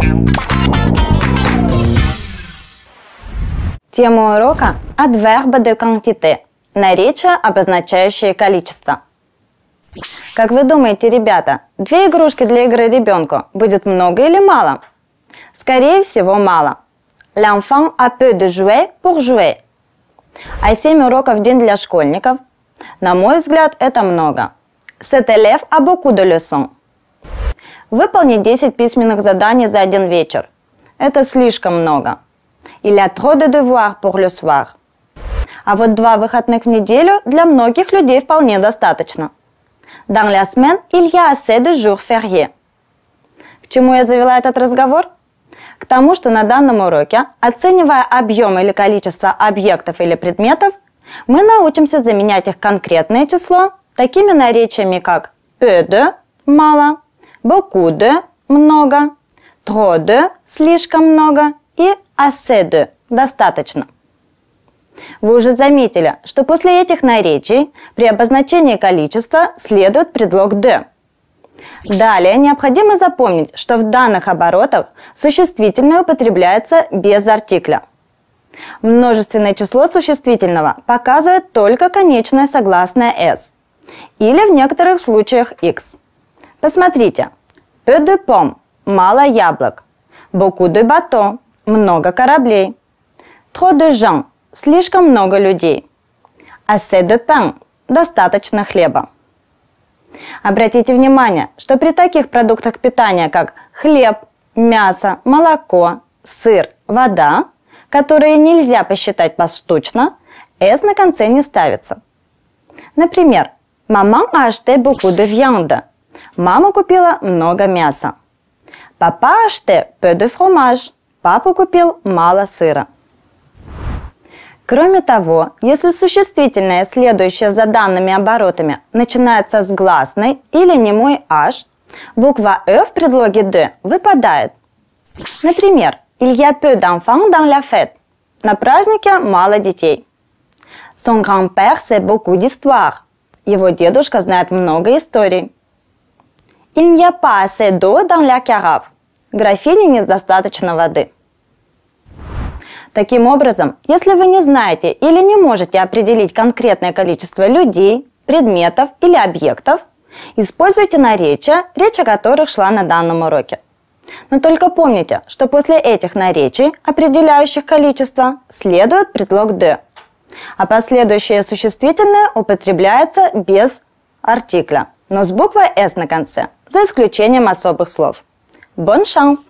Тема урока – adverbe de quantité – наречия, обозначающие количество. Как вы думаете, ребята, 2 игрушки для игры ребенку будет много или мало? Скорее всего, мало. L'enfant a peu de jouets pour jouer. А 7 уроков в день для школьников? На мой взгляд, это много. Cet élève a beaucoup de leçons. Выполнить 10 письменных заданий за один вечер. Это слишком много. Il y a trop de devoirs pour le soir. А вот 2 выходных в неделю для многих людей вполне достаточно. Dans la semaine, il y a assez de jours fériés. К чему я завела этот разговор? К тому, что на данном уроке, оценивая объем или количество объектов или предметов, мы научимся заменять их конкретное число такими наречиями, как peu de – мало, beaucoup de – много, trop de – слишком много и assez de – достаточно. Вы уже заметили, что после этих наречий при обозначении количества следует предлог de. Далее необходимо запомнить, что в данных оборотах существительное употребляется без артикля. Множественное число существительного показывает только конечное согласное s или в некоторых случаях x. Посмотрите. Peu de pommes – мало яблок. Beaucoup de bateaux – много кораблей. Trop de gens – слишком много людей. Assez de pain – достаточно хлеба. Обратите внимание, что при таких продуктах питания, как хлеб, мясо, молоко, сыр, вода, которые нельзя посчитать поштучно, s на конце не ставится. Например, Maman a acheté beaucoup de viande. Мама купила много мяса. Papa a acheté peu de fromage. Папа купил мало сыра. Кроме того, если существительное, следующее за данными оборотами, начинается с гласной или немой h, буква «e» в предлоге «de» выпадает. Например, Il y a peu d'enfants dans la fête. На празднике мало детей. Son grand-père sait beaucoup d'histoires. Его дедушка знает много историй. Il n'y a pas assez d'eau dans la carafe. В графине недостаточно воды. Таким образом, если вы не знаете или не можете определить конкретное количество людей, предметов или объектов, используйте наречия, речь о которых шла на данном уроке. Но только помните, что после этих наречий, определяющих количество, следует предлог de, а последующее существительное употребляется без артикля, но с буквой s на конце, за исключением особых слов. Bon chance!